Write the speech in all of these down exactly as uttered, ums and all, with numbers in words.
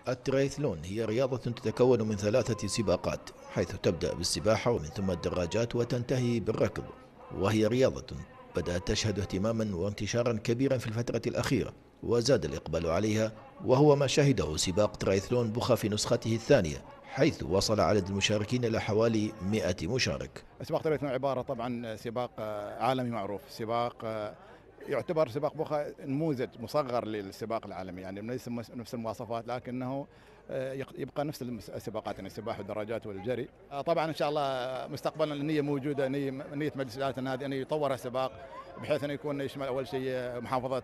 الترايثلون هي رياضة تتكون من ثلاثة سباقات، حيث تبدأ بالسباحة ومن ثم الدراجات وتنتهي بالركض. وهي رياضة بدأت تشهد اهتماما وانتشارا كبيرا في الفترة الأخيرة، وزاد الإقبال عليها، وهو ما شهده سباق ترايثلون بوخا في نسخته الثانية، حيث وصل عدد المشاركين إلى حوالي مئة مشارك. سباق ترايثلون عبارة طبعا سباق عالمي معروف، سباق يعتبر سباق بوخا نموذج مصغر للسباق العالمي، يعني ليس نفس المواصفات لكنه يبقى نفس السباقات، يعني السباحه والدراجات والجري. طبعا ان شاء الله مستقبلا النيه موجوده، نيه نيه مجلس اداره النادي ان يطور السباق بحيث انه يكون يشمل اول شيء محافظه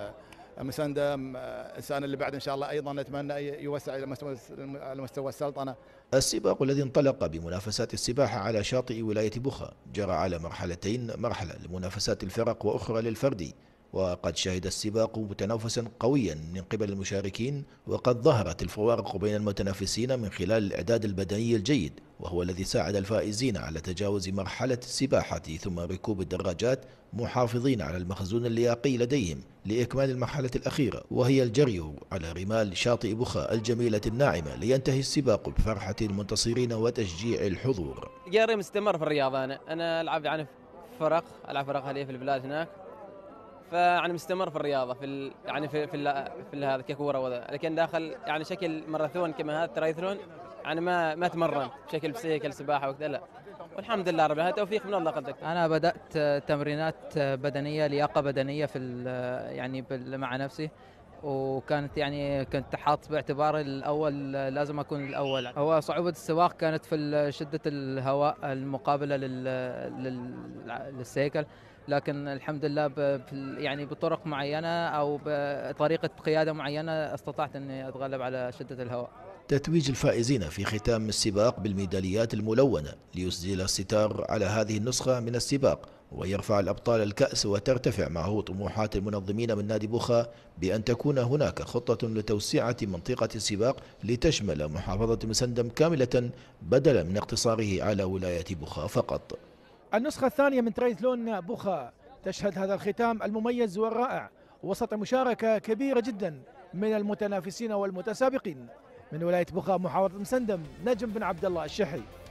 مسندم. السنه اللي بعد ان شاء الله ايضا نتمنى يوسع الى مستوى مستوى السلطنه. السباق الذي انطلق بمنافسات السباحة على شاطئ ولاية بوخا جرى على مرحلتين، مرحلة لمنافسات الفرق وأخرى للفردي. وقد شهد السباق متنافسا قويا من قبل المشاركين، وقد ظهرت الفوارق بين المتنافسين من خلال الإعداد البدني الجيد، وهو الذي ساعد الفائزين على تجاوز مرحلة السباحة ثم ركوب الدراجات، محافظين على المخزون اللياقي لديهم لإكمال المرحلة الأخيرة، وهي الجري على رمال شاطئ بوخا الجميلة الناعمة، لينتهي السباق بفرحة المنتصرين وتشجيع الحضور. جاري مستمر في الرياضة، أنا أنا ألعب يعني فرق ألعب فرق أهلية في البلاد هناك، فيعني مستمر في الرياضه في ال... يعني في في, في هذا ككوره وذا، لكن داخل يعني شكل ماراثون كما هذا ترايثلون يعني ما ما تمرن بشكل بسيكل سباحه وكذا، لا. والحمد لله رب العالمين، توفيق من الله قدك. انا بدات تمرينات بدنيه، لياقه بدنيه في يعني مع نفسي، وكانت يعني كنت حاط باعتباري الاول لازم اكون الاول. هو صعوبه السباق كانت في شده الهواء المقابله لل للسيكل، لكن الحمد لله يعني بطرق معينه او بطريقه قياده معينه استطعت اني اتغلب على شده الهواء. تتويج الفائزين في ختام السباق بالميداليات الملونة ليسدل الستار على هذه النسخة من السباق، ويرفع الأبطال الكأس، وترتفع معه طموحات المنظمين من نادي بوخا بأن تكون هناك خطة لتوسعة منطقة السباق لتشمل محافظة مسندم كاملة، بدلا من اقتصاره على ولاية بوخا فقط. النسخة الثانية من ترايثلون بوخا تشهد هذا الختام المميز والرائع وسط مشاركة كبيرة جدا من المتنافسين والمتسابقين. من ولاية بوخا محافظة مسندم، نجم بن عبد الله الشحي.